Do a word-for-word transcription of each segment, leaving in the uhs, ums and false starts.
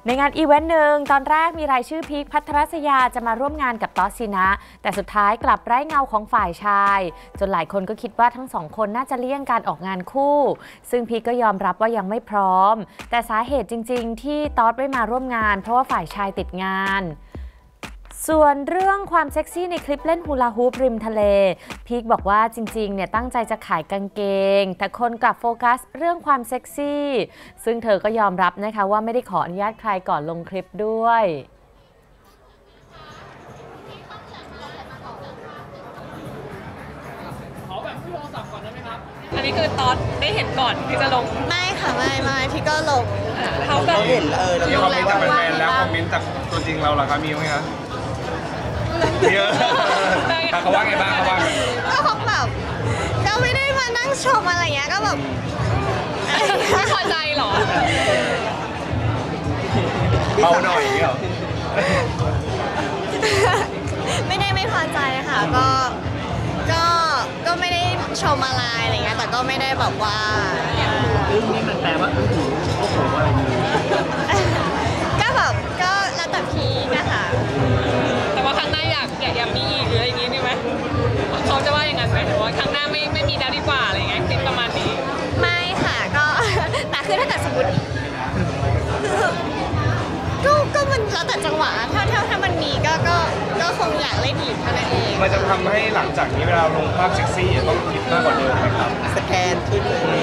ในงานอีเวนต์หนึ่งตอนแรกมีรายชื่อพีคพัทรศยาจะมาร่วมงานกับต๊อดสินะแต่สุดท้ายกลับไร้เงาของฝ่ายชายจนหลายคนก็คิดว่าทั้งสองคนน่าจะเลี่ยงการออกงานคู่ซึ่งพีคก็ยอมรับว่ายังไม่พร้อมแต่สาเหตุจริงๆที่ต๊อดไม่มาร่วมงานเพราะว่าฝ่ายชายติดงานส่วนเรื่องความเซ็กซี่ในคลิปเล่นฮูลาฮูปริมทะเลพีคบอกว่าจริงๆเนี่ยตั้งใจจะขายกางเกงแต่คนกลับโฟกัสเรื่องความเซ็กซี่ซึ่งเธอก็ยอมรับนะคะว่าไม่ได้ขออนุญาตใครก่อนลงคลิปด้วยขอแบบพี่โทรศัพท์ก่อนได้ไหมครับอันนี้คือตอนได้เห็นก่อนที่จะลงไม่ค่ะไม่ไม่พี่ก็ลงเขาแบบเห็นเออมีคอมเมนต์จากแฟนๆแล้วคอมเมนต์จากตัวจริงเราเหรอครับมีไหมครับเยอะเขาว่าไงบ้างเขาว่าก็คงแบบก็ไม่ได้มานั่งชมอะไรเงี้ยก็แบบไม่พอใจหรอเบาหน่อยเงี้ยไม่ได้ไม่พอใจค่ะก็ก็ก็ไม่ได้ชมอะไรอะไรเงี้ยแต่ก็ไม่ได้แบบว่าอึ้งนี่มันแปลว่าอึ้งหูโอ้โหอะไรอย่างเงี้ยก็แบบก็แล้วแต่พีนะคะแต่ว่าครั้งหน้าอยากอยากอยากมีอีกหรืออะไรอย่างงี้ดีไหมเขาจะว่าอย่างนั้นไหมหรือว่าครั้งหน้าไม่ไม่มีแล้วดีกว่าอะไรเงี้ยคิดประมาณนี้ไม่ค่ะก็แต่คือถ้าเกิดสมมติก็ก็มันแล้วแต่จังหวะถ้าถ้าถ้ามันมีก็ก็ก็คงอยากเล่นอีกเท่านั้นเองมันจะทำให้หลังจากนี้เวลาลงภาพเซ็กซี่ต้องคิดมากกว่าเดิมไหมครับสแกนขึ้น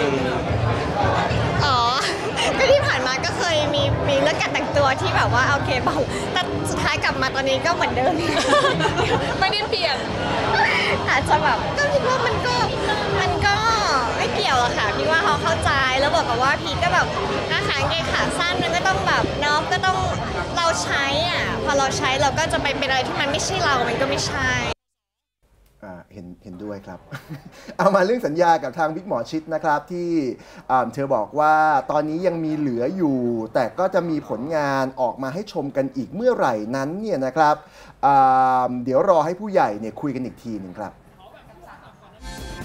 อ๋อก็ที่ผ่านมาก็เคยมีมีเรื่องการแต่งตัวที่แบบว่าโอเคเบาแต่สุดท้ายกลับมาตอนนี้ก็เหมือนเดิมไม่ได้เปลี่ยนอาจจะแบบก็คิดว่ามันก็มันก็ไม่เกี่ยวหรอกค่ะพี่ว่าเขาเข้าใจแล้วบอกกับว่าพี่ก็แบบอาหารเกงขาสั้นมันก็ต้องแบบน้องก็ต้องเราใช้อ่ะพอเราใช้เราก็จะไปเป็นอะไรที่มันไม่ใช่เรามันก็ไม่ใช่เห็นเห็นด้วยครับ เอามาเรื่องสัญญากับทางบิ๊กหมอชิดนะครับที่เธอบอกว่าตอนนี้ยังมีเหลืออยู่แต่ก็จะมีผลงานออกมาให้ชมกันอีกเมื่อไหร่นั้นเนี่ยนะครับเดี๋ยวรอให้ผู้ใหญ่เนี่ยคุยกันอีกทีหนึ่งครับ